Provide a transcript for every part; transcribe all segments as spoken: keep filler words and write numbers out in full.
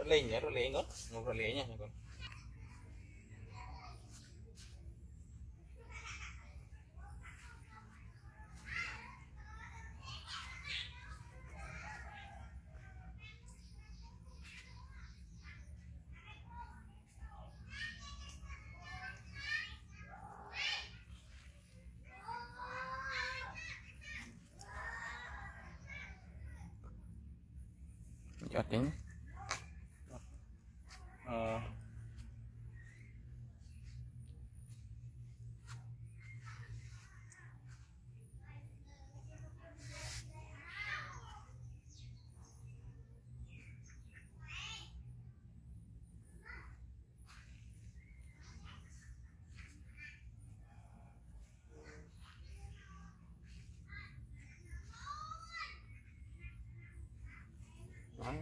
lên nhé, rồi lên ngớt, một rồi lên nha con. Cho tính ờ. Đấy.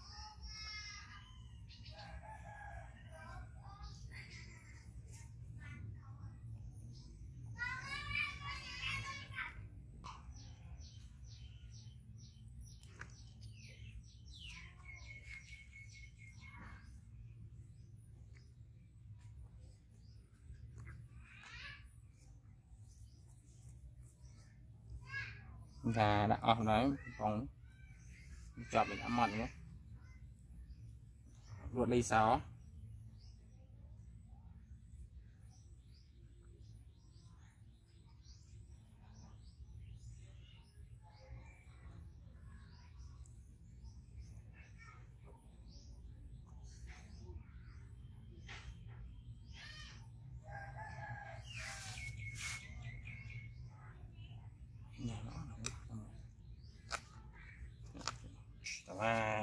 Và đã ở đấy còn chọn mình đã mặn nhé, ruột đi sao và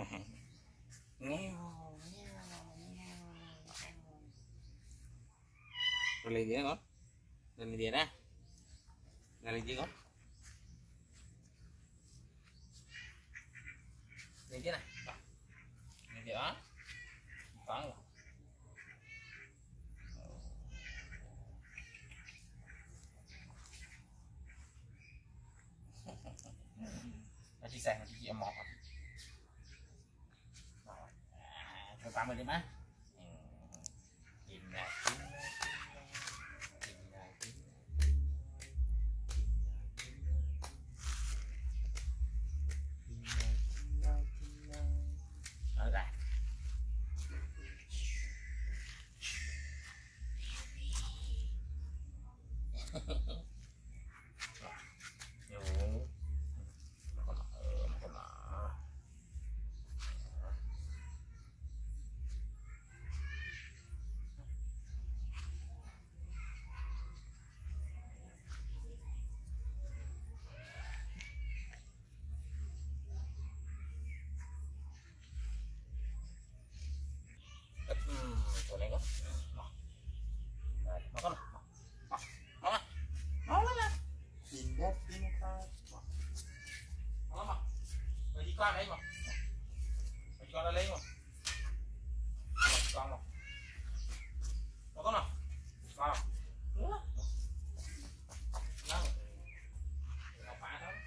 rồi lấy gì nữa rồi lấy gì đó lấy gì nữa lấy gì này lấy gì đó có rồi nó chỉ sang chỉ một rồi tám mươi đi má chỗ này có nó có nó nó nó lên nhìn đẹp đi một cái nó mà mày đi qua đấy mà mày cho nó lấy mà con mà nó có nào vào nữa nó nó phá đó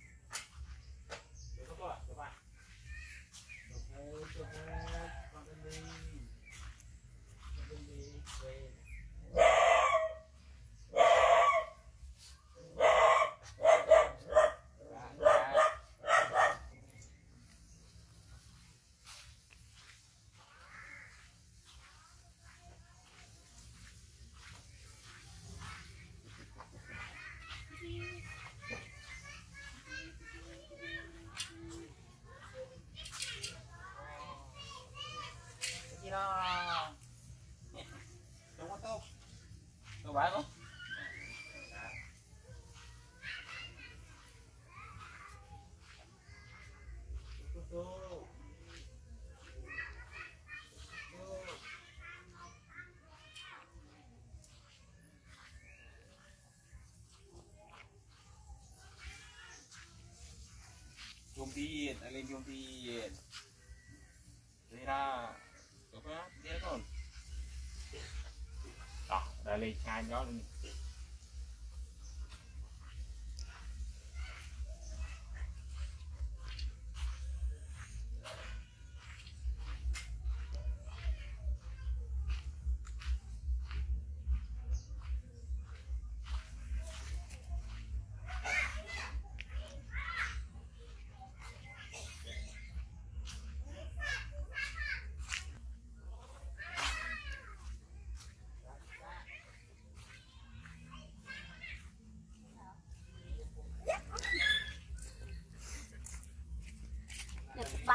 được không rồi được ba được thôi được thôi con đi con đi về đó đúng không tô tô bãi không chung tiền lên chung tiền đây là được không thế còn đó đây lên hai đó luôn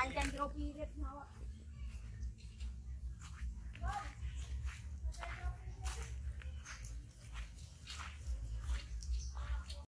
bánh chanh rô pi riết nó